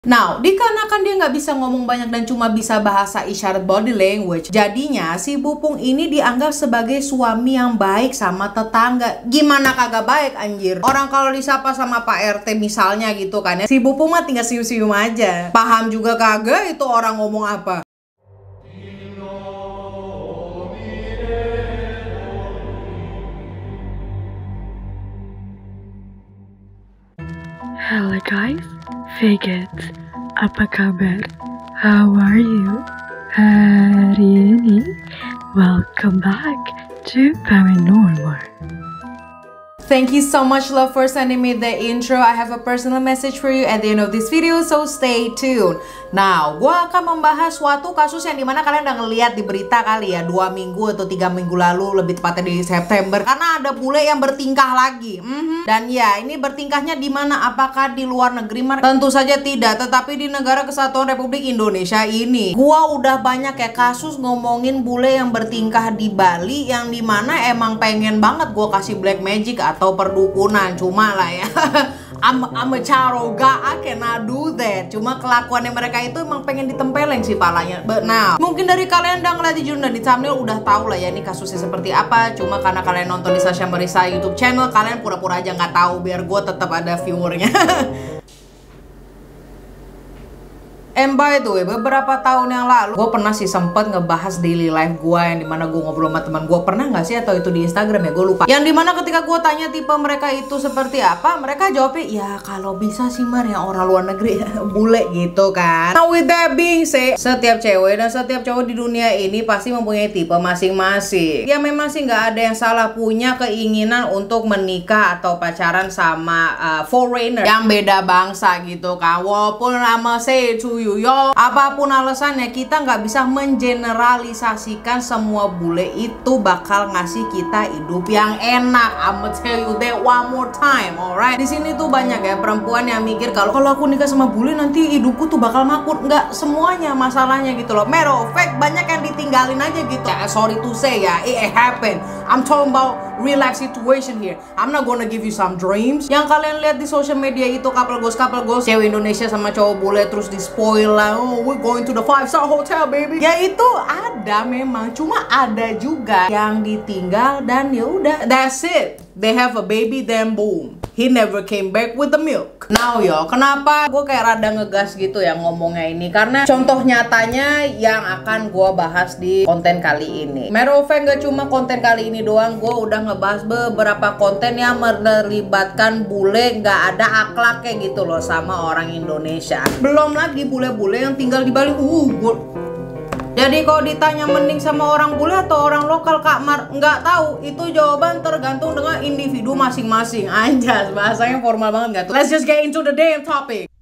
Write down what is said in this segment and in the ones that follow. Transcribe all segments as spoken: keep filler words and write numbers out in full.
Now, dikarenakan dia nggak bisa ngomong banyak dan cuma bisa bahasa isyarat body language, jadinya si Bupung ini dianggap sebagai suami yang baik sama tetangga. Gimana kagak baik anjir? Orang kalau disapa sama Pak R T misalnya gitu kan ya, si Bupung mah tinggal senyum-senyum aja. Paham juga kagak itu orang ngomong apa? Hello guys, Vegas, apa kabar? How are you? Hari ini, welcome back to Paranormal. Thank you so much, love, for sending me the intro. I have a personal message for you at the end of this video, so stay tuned. Nah, gue akan membahas suatu kasus yang dimana kalian udah ngeliat di berita kali ya, dua minggu atau tiga minggu lalu, lebih tepatnya di September, karena ada bule yang bertingkah lagi. Mm-hmm. Dan ya, ini bertingkahnya di mana? Apakah di luar negeri? Tentu saja tidak, tetapi di negara Kesatuan Republik Indonesia ini, gue udah banyak ya kasus ngomongin bule yang bertingkah di Bali, yang dimana emang pengen banget gue kasih black magic atau perdukunan, cuma lah ya. I'm, I'm a charoga, I cannot do that. Cuma kelakuannya mereka itu emang pengen ditempeleng sih palanya. But now, mungkin dari kalian udah ngeliat di judul dan di thumbnail udah tahu lah ya ini kasusnya seperti apa. Cuma karena kalian nonton di Sasha Marissa YouTube channel, kalian pura-pura aja nggak tahu biar gue tetap ada viewernya. And by the way, beberapa tahun yang lalu gue pernah sih sempet ngebahas daily life gue, yang dimana gue ngobrol sama teman gue. Pernah nggak sih, atau itu di Instagram ya, gue lupa. Yang dimana ketika gue tanya tipe mereka itu seperti apa, mereka jawabnya ya kalau bisa sih Mar yang orang luar negeri bule gitu kan. Now with that being said, setiap cewek dan setiap cowok di dunia ini pasti mempunyai tipe masing-masing. Ya memang sih nggak ada yang salah punya keinginan untuk menikah atau pacaran sama uh, foreigner yang beda bangsa gitu kan. Walaupun I'm say to you, yo, apapun alasannya, kita nggak bisa mengeneralisasikan semua bule itu bakal ngasih kita hidup yang enak. I'ma tell you that one more time, alright? Di sini tuh banyak ya perempuan yang mikir kalau kalau aku nikah sama bule nanti hidupku tuh bakal makmur. Nggak semuanya masalahnya gitu loh. Matter of fact, banyak yang ditinggalin aja gitu. Ya, sorry to say ya, it happen. I'm talking about real life situation here. I'm not gonna give you some dreams. Yang kalian lihat di social media itu couple goals, couple goals, cewek Indonesia sama cowok bule terus di spoil lah. Oh, we're going to the five star hotel baby. Ya itu ada memang, cuma ada juga yang ditinggal dan ya udah, that's it. They have a baby then boom, he never came back with the milk. Now yo, kenapa gue kayak rada ngegas gitu ya ngomongnya ini? Karena contoh nyatanya yang akan gue bahas di konten kali ini. Matter of fact, gak cuma konten kali ini doang, gue udah ngebahas beberapa konten yang melibatkan bule gak ada akhlak kayak gitu loh sama orang Indonesia. Belum lagi bule-bule yang tinggal di Bali. Uh, gue Jadi kalau ditanya mending sama orang bule atau orang lokal, Kak Mar, nggak tahu. Itu jawaban tergantung dengan individu masing-masing. Anjas, bahasanya formal banget nggak tuh? Let's just get into the damn topic.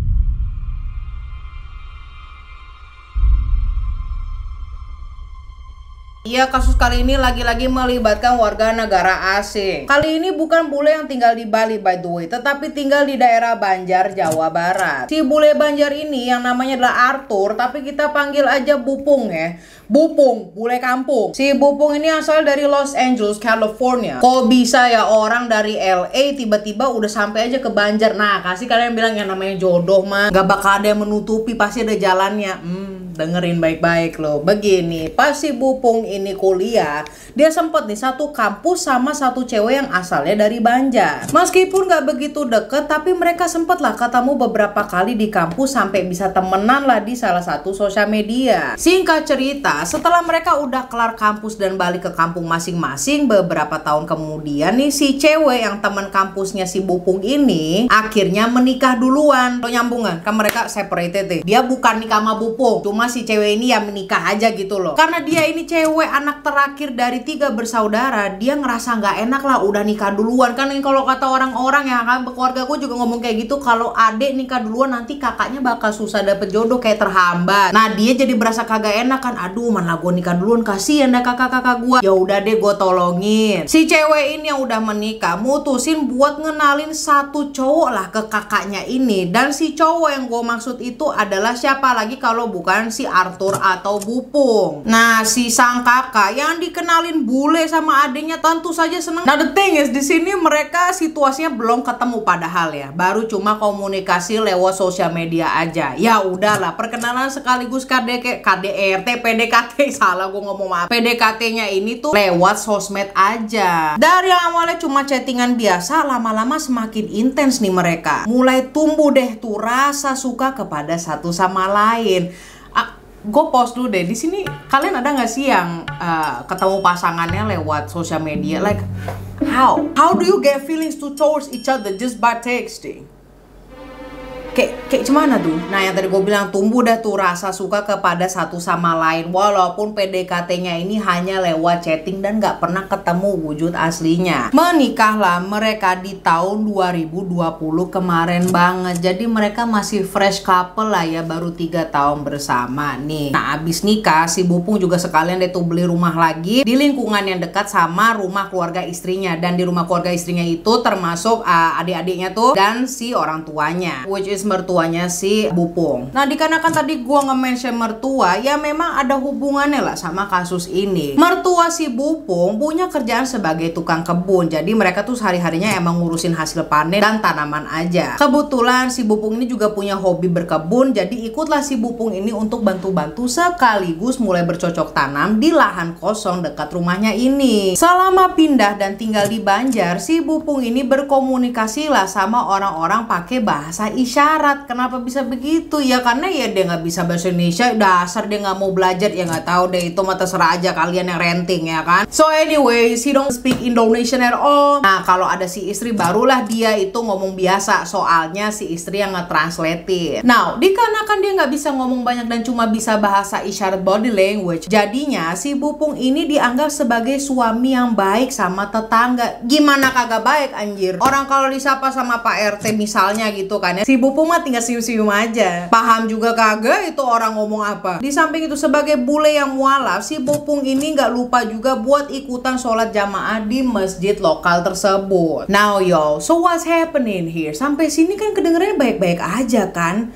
Iya, kasus kali ini lagi-lagi melibatkan warga negara asing. Kali ini bukan bule yang tinggal di Bali by the way, tetapi tinggal di daerah Banjar, Jawa Barat. Si bule Banjar ini yang namanya adalah Arthur, tapi kita panggil aja Bupung ya. Bupung, bule kampung. Si Bupung ini asal dari Los Angeles, California. Kok bisa ya orang dari L A tiba-tiba udah sampai aja ke Banjar? Nah, kasih kalian bilang yang namanya jodoh mah gak bakal ada yang menutupi, pasti ada jalannya. Hmm, dengerin baik-baik loh. Begini, pas si Bupung ini kuliah, dia sempet nih satu kampus sama satu cewek yang asalnya dari Banjar. Meskipun gak begitu deket, tapi mereka sempet lah ketemu beberapa kali di kampus sampai bisa temenan lah di salah satu sosial media. Singkat cerita, setelah mereka udah kelar kampus dan balik ke kampung masing-masing, beberapa tahun kemudian nih si cewek yang teman kampusnya si Bupung ini akhirnya menikah duluan. Lo nyambungan kan, mereka separated deh. Dia bukan nikah sama Bupung, cuma si cewek ini ya menikah aja gitu loh. Karena dia ini cewek anak terakhir dari tiga bersaudara, dia ngerasa nggak enak lah udah nikah duluan. Kan kalau kata orang-orang ya kan, keluarga gue juga ngomong kayak gitu, kalau adek nikah duluan nanti kakaknya bakal susah dapet jodoh, kayak terhambat. Nah dia jadi berasa kagak enak kan, aduh mana gue nikah duluan, kasihan deh kakak-kakak gue. Ya udah deh gue tolongin. Si cewek ini yang udah menikah mutusin buat ngenalin satu cowok lah ke kakaknya ini. Dan si cowok yang gue maksud itu adalah siapa lagi kalau bukan si Arthur atau Bupung. Nah, si sang kakak yang dikenalin bule sama adiknya tentu saja seneng. Nah, the thing is di sini mereka situasinya belum ketemu padahal ya, baru cuma komunikasi lewat sosial media aja. Ya udahlah, perkenalan sekaligus K D K, K D R T, P D K T, salah gue ngomong maaf. P D K T-nya ini tuh lewat sosmed aja. Dari yang awalnya cuma chattingan biasa, lama-lama semakin intens nih mereka. Mulai tumbuh deh tuh rasa suka kepada satu sama lain. Ah, gue post dulu deh di sini. Kalian ada nggak sih yang uh, ketemu pasangannya lewat sosial media? Like how? How do you get feelings to towards each other just by texting? Kayak, kayak gimana tuh? Nah, yang tadi gue bilang tumbuh dah tuh rasa suka kepada satu sama lain, walaupun P D K T-nya ini hanya lewat chatting dan gak pernah ketemu wujud aslinya. Menikahlah mereka di tahun dua ribu dua puluh kemarin banget. Jadi mereka masih fresh couple lah ya, baru tiga tahun bersama nih. Nah, abis nikah si Bupung juga sekalian deh tuh beli rumah lagi di lingkungan yang dekat sama rumah keluarga istrinya. Dan di rumah keluarga istrinya itu termasuk uh, adik-adiknya tuh dan si orang tuanya, which is mertuanya si Bupung. Nah, dikarenakan tadi gua nge-mention mertua, ya memang ada hubungannya lah sama kasus ini. Mertua si Bupung punya kerjaan sebagai tukang kebun, jadi mereka tuh sehari-harinya emang ngurusin hasil panen dan tanaman aja. Kebetulan si Bupung ini juga punya hobi berkebun, jadi ikutlah si Bupung ini untuk bantu-bantu sekaligus mulai bercocok tanam di lahan kosong dekat rumahnya ini. Selama pindah dan tinggal di Banjar, si Bupung ini berkomunikasi lah sama orang-orang pakai bahasa isyarat. Kenapa bisa begitu? Ya karena ya dia nggak bisa bahasa Indonesia, dasar dia nggak mau belajar. Ya nggak tahu deh, itu mah terserah aja kalian yang renting ya kan. So anyway, he don't speak Indonesian at all. Nah, kalau ada si istri barulah dia itu ngomong biasa, soalnya si istri yang nge-translatein. Nah, dikarenakan dia nggak bisa ngomong banyak dan cuma bisa bahasa isyarat body language, jadinya si Bupung ini dianggap sebagai suami yang baik sama tetangga. Gimana kagak baik anjir? Orang kalau disapa sama Pak R T misalnya gitu kan ya, si Bupung mah tinggal senyum-senyum aja. Paham juga kagak itu orang ngomong apa. Di samping itu sebagai bule yang mualaf, si Bupung ini nggak lupa juga buat ikutan sholat jamaah di masjid lokal tersebut. Now yo, so what's happening here? Sampai sini kan kedengerannya baik-baik aja kan?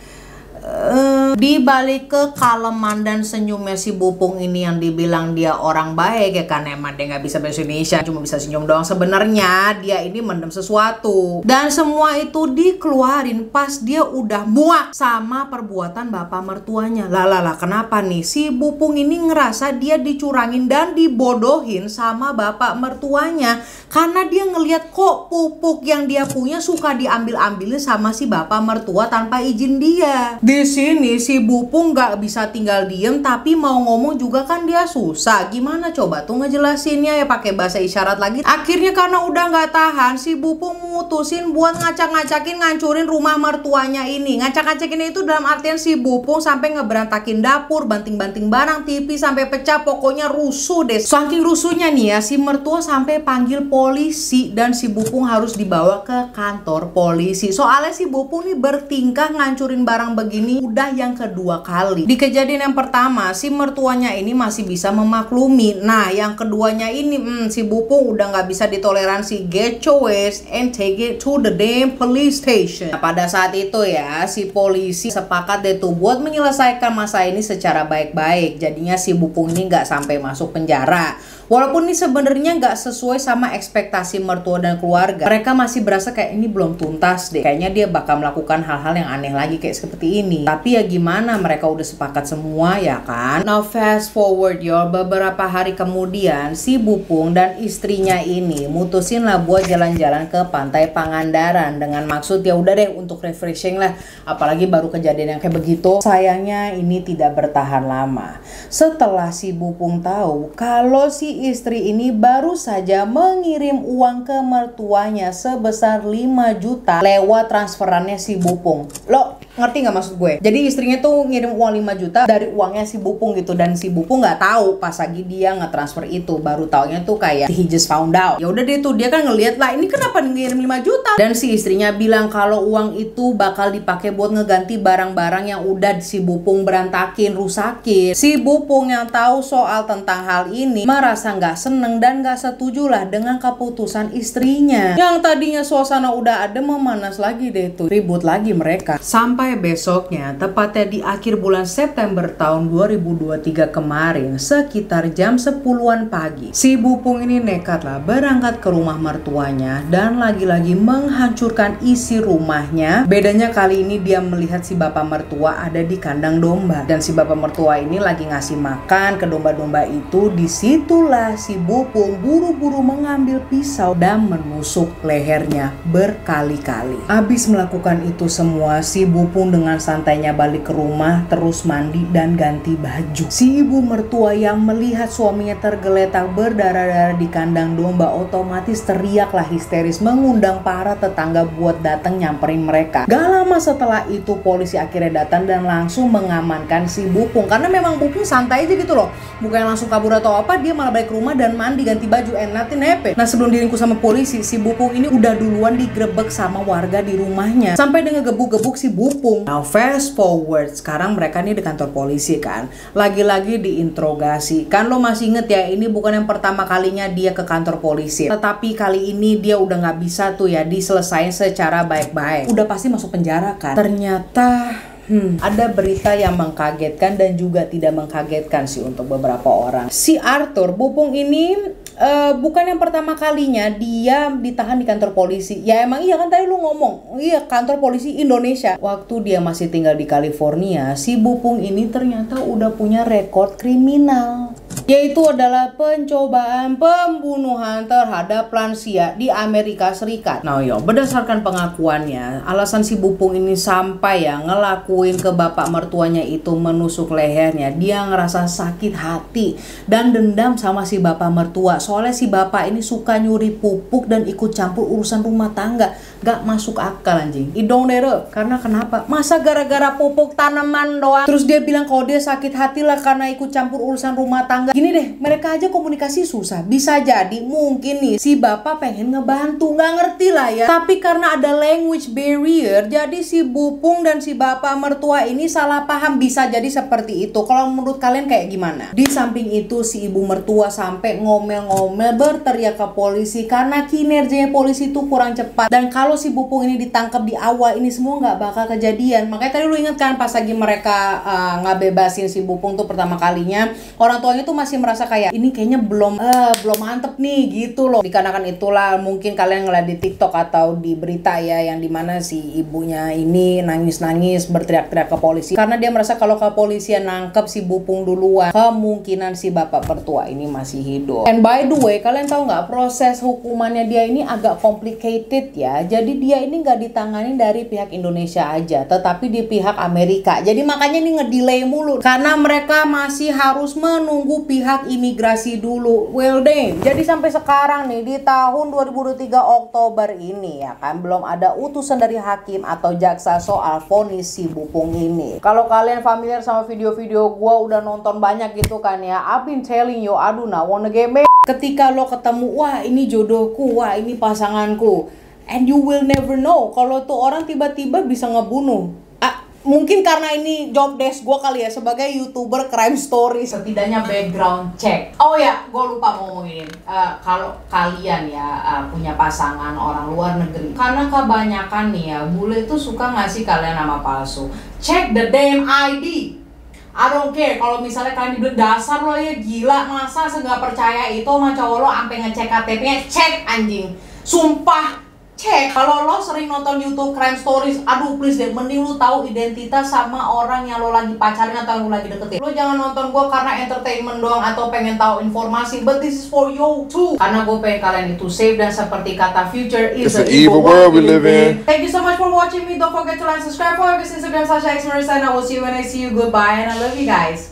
Uh, di balik kekaleman dan senyumnya si Bupung ini yang dibilang dia orang baik ya kan, emang dia nggak bisa bahasa Indonesia, cuma bisa senyum doang. Sebenarnya dia ini mendem sesuatu, dan semua itu dikeluarin pas dia udah muak sama perbuatan bapak mertuanya. Lah lah lah, kenapa nih si Bupung ini ngerasa dia dicurangin dan dibodohin sama bapak mertuanya? Karena dia ngelihat kok pupuk yang dia punya suka diambil-ambilin sama si bapak mertua tanpa izin dia. Di sini si Bupung nggak bisa tinggal diem, tapi mau ngomong juga kan dia susah. Gimana coba tuh ngejelasinnya ya, pakai bahasa isyarat lagi. Akhirnya karena udah nggak tahan, si Bupung mutusin buat ngacak-ngacakin ngancurin rumah mertuanya ini. Ngacak-ngacakin itu dalam artian si Bupung sampai ngeberantakin dapur, banting-banting barang, T V sampai pecah, pokoknya rusuh deh. Saking rusuhnya nih ya, si mertua sampai panggil polisi dan si Bupung harus dibawa ke kantor polisi. Soalnya si Bupung nih bertingkah ngancurin barang begini ini udah yang kedua kali. Di kejadian yang pertama si mertuanya ini masih bisa memaklumi. Nah, yang keduanya ini hmm, si Bupung udah nggak bisa ditoleransi. Get your ass and take it to the damn police station. Nah, pada saat itu ya si polisi sepakat deh tuh buat menyelesaikan masa ini secara baik-baik. Jadinya si Bupung ini nggak sampai masuk penjara. Walaupun ini sebenarnya nggak sesuai sama ekspektasi mertua dan keluarga, mereka masih berasa kayak ini belum tuntas deh. Kayaknya dia bakal melakukan hal-hal yang aneh lagi kayak seperti ini. Tapi ya gimana, mereka udah sepakat semua ya kan. Now fast forward yo, beberapa hari kemudian si Bupung dan istrinya ini mutusin lah buat jalan-jalan ke pantai Pangandaran dengan maksud ya udah deh untuk refreshing lah. Apalagi baru kejadian yang kayak begitu. Sayangnya ini tidak bertahan lama. Setelah si Bupung tahu kalau si istri ini baru saja mengirim uang ke mertuanya sebesar lima juta lewat transferannya si Bupung. Lo ngerti nggak maksud gue? Jadi istrinya tuh ngirim uang lima juta dari uangnya si Bupung gitu, dan si Bupung nggak tahu pas lagi dia ngetransfer itu, baru taunya tuh kayak he just found out. Ya udah deh tuh dia kan ngelihat lah ini kenapa ngirim lima juta, dan si istrinya bilang kalau uang itu bakal dipakai buat ngeganti barang-barang yang udah si Bupung berantakin, rusakin. Si Bupung yang tahu soal tentang hal ini merasa ngerasa nggak seneng dan nggak setuju lah dengan keputusan istrinya. Yang tadinya suasana udah adem memanas lagi deh tuh, ribut lagi mereka. Sampai besoknya, tepatnya di akhir bulan September tahun dua ribu dua puluh tiga kemarin, sekitar jam sepuluhan pagi, si Bupung ini nekat lah berangkat ke rumah mertuanya dan lagi-lagi menghancurkan isi rumahnya. Bedanya kali ini dia melihat si bapak mertua ada di kandang domba dan si bapak mertua ini lagi ngasih makan ke domba-domba itu. Disitulah si Bupung buru-buru mengambil pisau dan menusuk lehernya berkali-kali. Abis melakukan itu semua, si Bupung dengan santainya balik ke rumah, terus mandi dan ganti baju. Si ibu mertua yang melihat suaminya tergeletak berdarah-darah di kandang domba otomatis teriaklah histeris, mengundang para tetangga buat datang nyamperin mereka. Gak lama setelah itu polisi akhirnya datang dan langsung mengamankan si Bupung, karena memang Bupung santai aja gitu loh, bukan langsung kabur atau apa, dia malah balik ke rumah dan mandi ganti baju and nothing happen. Nah, sebelum diringkus sama polisi, si Bupung ini udah duluan digrebek sama warga di rumahnya sampai dengan gebuk-gebuk si Bupung. Now fast forward, sekarang mereka nih di kantor polisi kan, lagi-lagi diinterogasi. Kan lo masih inget ya, ini bukan yang pertama kalinya dia ke kantor polisi, tetapi kali ini dia udah nggak bisa tuh ya diselesain secara baik-baik, udah pasti masuk penjara kan. Ternyata Hmm, ada berita yang mengkagetkan dan juga tidak mengkagetkan sih untuk beberapa orang. Si Arthur Bupung ini uh, bukan yang pertama kalinya dia ditahan di kantor polisi. Ya emang iya kan tadi lu ngomong, iya kantor polisi Indonesia. Waktu dia masih tinggal di California, si Bupung ini ternyata udah punya rekod kriminal, yaitu adalah pencobaan pembunuhan terhadap lansia di Amerika Serikat. Nah yo, berdasarkan pengakuannya, alasan si Bupung ini sampai ya ngelakuin ke bapak mertuanya itu menusuk lehernya, dia ngerasa sakit hati dan dendam sama si bapak mertua. Soalnya si bapak ini suka nyuri pupuk dan ikut campur urusan rumah tangga. Gak masuk akal anjing. Idong dere. Karena kenapa? Masa gara-gara pupuk tanaman doang terus dia bilang kalau dia sakit hati lah karena ikut campur urusan rumah tangga. Gini deh, mereka aja komunikasi susah. Bisa jadi mungkin nih si bapak pengen ngebantu, nggak ngerti lah ya. Tapi karena ada language barrier, jadi si Bupung dan si bapak mertua ini salah paham. Bisa jadi seperti itu. Kalau menurut kalian kayak gimana? Di samping itu si ibu mertua sampai ngomel-ngomel berteriak ke polisi karena kinerjanya polisi itu kurang cepat. Dan kalau si Bupung ini ditangkap di awal, ini semua nggak bakal kejadian. Makanya tadi lu inget kan pas lagi mereka uh, ngebebasin si Bupung tuh pertama kalinya, orang tuanya tuh masih merasa kayak ini kayaknya belum uh, belum mantep nih gitu loh. Dikarenakan itulah mungkin kalian ngeliat di TikTok atau di berita ya, yang dimana si ibunya ini nangis-nangis berteriak-teriak ke polisi karena dia merasa kalau kepolisian nangkep si Bupung duluan, kemungkinan si bapak mertua ini masih hidup. And by the way, kalian tahu nggak proses hukumannya dia ini agak complicated ya. Jadi dia ini nggak ditangani dari pihak Indonesia aja, tetapi di pihak Amerika. Jadi makanya ini ngedelay mulu karena mereka masih harus menunggu pihak imigrasi dulu. Well damn. Jadi sampai sekarang nih di tahun dua ribu dua puluh tiga Oktober ini ya kan belum ada utusan dari hakim atau jaksa soal vonis si Bupung ini. Kalau kalian familiar sama video-video gua udah nonton banyak gitu kan ya, I've been telling you, aduh nah wanna game. Ketika lo ketemu, wah ini jodohku, wah ini pasanganku, and you will never know kalau tuh orang tiba-tiba bisa ngebunuh. Ah, mungkin karena ini job desk gue kali ya sebagai YouTuber crime story. Setidaknya background check. Oh ya, gue lupa mau ngomongin. Uh, kalau kalian ya uh, punya pasangan orang luar negeri, karena kebanyakan nih ya bule tuh suka ngasih kalian nama palsu. Check the damn I D. I don't care kalau misalnya kalian dibilang dasar lo ya gila, masa nggak percaya itu sama cowok lo sampai ngecek K T P-nya. Cek anjing, sumpah cek. Kalau lo sering nonton YouTube crime stories, aduh please deh, mending lo tahu identitas sama orang yang lo lagi pacarin atau yang lo lagi deketin. Lo jangan nonton gue karena entertainment doang atau pengen tahu informasi, but this is for you too. Karena gue pengen kalian itu safe, dan seperti kata future is an evil world we live in. Thank you so much for watching me. Don't forget to like, subscribe, follow us on Instagram slash X Marissa, and I will see you when I see you. Goodbye and I love you guys.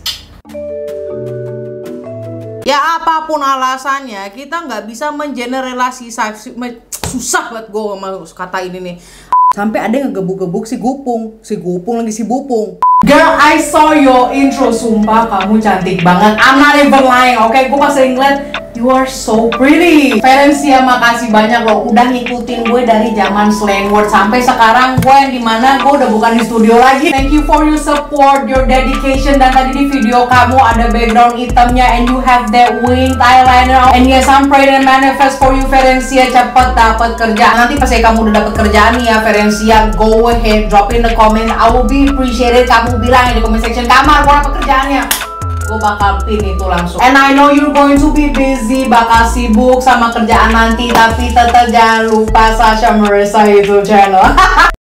Ya apapun alasannya, kita nggak bisa mengeneralisasi. Susah banget gue sama kata ini nih. Sampai ada yang ngegebuk-gebuk si Gupung. Si Gupung lagi si Bupung. Girl, I saw your intro. Sumpah kamu cantik banget. I'm not even lying, oke? Okay? Gue pas ngeliat You are so pretty. Ferencia, makasih banyak loh udah ngikutin gue dari zaman slang word sampai sekarang gue yang dimana gue udah bukan di studio lagi. Thank you for your support, your dedication. Dan tadi di video kamu ada background hitamnya and you have that winged eyeliner. And yes, I'm praying and manifest for you Ferencia, cepet dapat kerja. Nanti pas ya kamu udah dapet kerjaan nih ya Ferencia, go ahead drop in the comment. I will be appreciated. Kamu bilang di comment section kamar gue dapet kerjaannya, gue bakal pin itu langsung. And I know you're going to be busy, bakal sibuk sama kerjaan nanti, tapi tetap jangan lupa Sasha Marissa YouTube channel.